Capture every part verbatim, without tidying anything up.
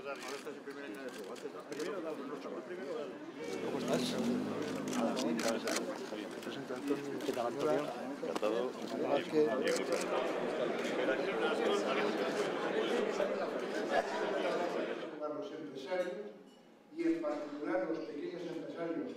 Los empresarios y en particular los pequeños empresarios.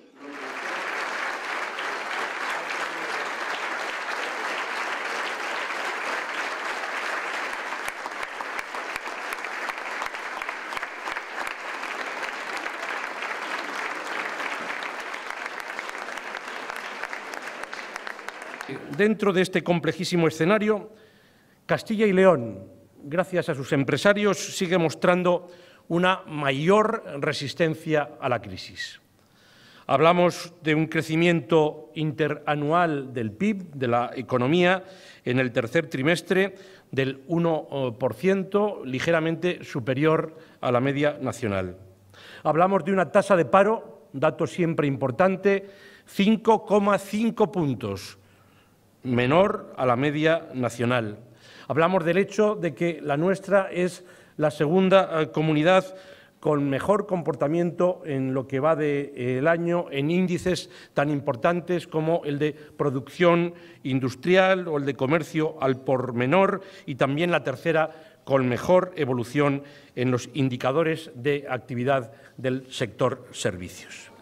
Dentro de este complejísimo escenario, Castilla y León, gracias a sus empresarios, sigue mostrando una mayor resistencia a la crisis. Hablamos de un crecimiento interanual del P I B, de la economía, en el tercer trimestre del uno por ciento, ligeramente superior a la media nacional. Hablamos de una tasa de paro, dato siempre importante, cinco coma cinco puntos, menor a la media nacional. Hablamos del hecho de que la nuestra es la segunda eh, comunidad con mejor comportamiento en lo que va del de, eh, año en índices tan importantes como el de producción industrial o el de comercio al por menor, y también la tercera con mejor evolución en los indicadores de actividad del sector servicios.